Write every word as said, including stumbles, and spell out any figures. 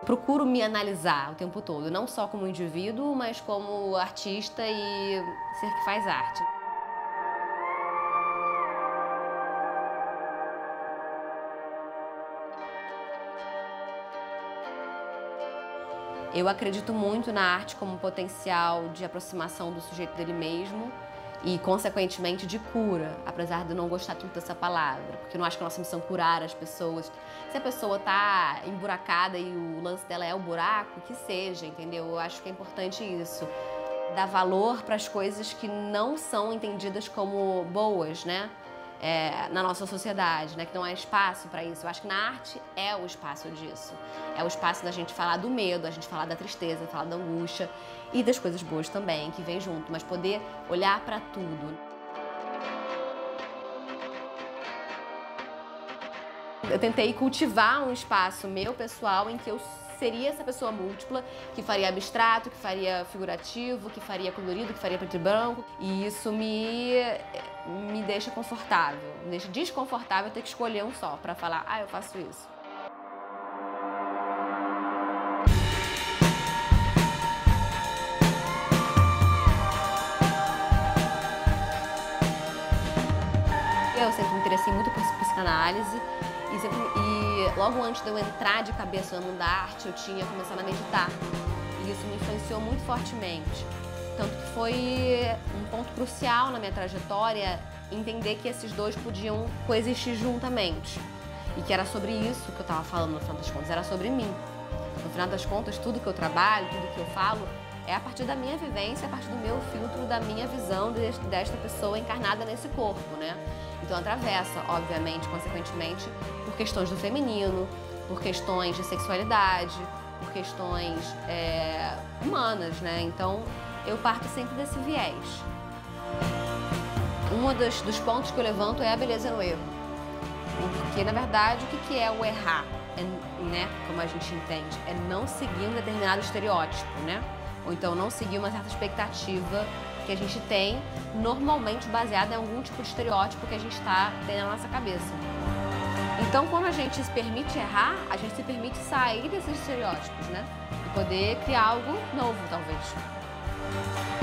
Procuro me analisar o tempo todo, não só como indivíduo, mas como artista e ser que faz arte. Eu acredito muito na arte como potencial de aproximação do sujeito dele mesmo e, consequentemente, de cura, apesar de eu não gostar tanto dessa palavra, porque eu não acho que a nossa missão é curar as pessoas. Se a pessoa tá emburacada e o lance dela é o buraco, que seja, entendeu? Eu acho que é importante isso. Dar valor para as coisas que não são entendidas como boas, né? É, na nossa sociedade, né? Que não há espaço para isso. Eu acho que na arte é o espaço disso. É o espaço da gente falar do medo, a gente falar da tristeza, falar da angústia e das coisas boas também, que vem junto, mas poder olhar para tudo. Eu tentei cultivar um espaço meu, pessoal, em que eu seria essa pessoa múltipla, que faria abstrato, que faria figurativo, que faria colorido, que faria preto e branco. E isso me, me deixa confortável, me deixa desconfortável ter que escolher um só para falar, ah, eu faço isso. Eu sempre me interessei muito por psicanálise e, sempre, e logo antes de eu entrar de cabeça no mundo da arte, eu tinha começado a meditar. E isso me influenciou muito fortemente. Tanto que foi um ponto crucial na minha trajetória entender que esses dois podiam coexistir juntamente. E que era sobre isso que eu estava falando no final das contas, era sobre mim. No final das contas, tudo que eu trabalho, tudo que eu falo, é a partir da minha vivência, a partir do meu filtro, da minha visão desta pessoa encarnada nesse corpo, né? Então atravessa, obviamente, consequentemente, por questões do feminino, por questões de sexualidade, por questões é, humanas, né? Então eu parto sempre desse viés. Um dos, dos pontos que eu levanto é a beleza no erro. Porque, na verdade, o que é o errar? É, né, como a gente entende, é não seguir um determinado estereótipo, né? Ou então não seguir uma certa expectativa que a gente tem, normalmente baseada em algum tipo de estereótipo que a gente está tendo na nossa cabeça. Então, quando a gente se permite errar, a gente se permite sair desses estereótipos, né? E poder criar algo novo, talvez.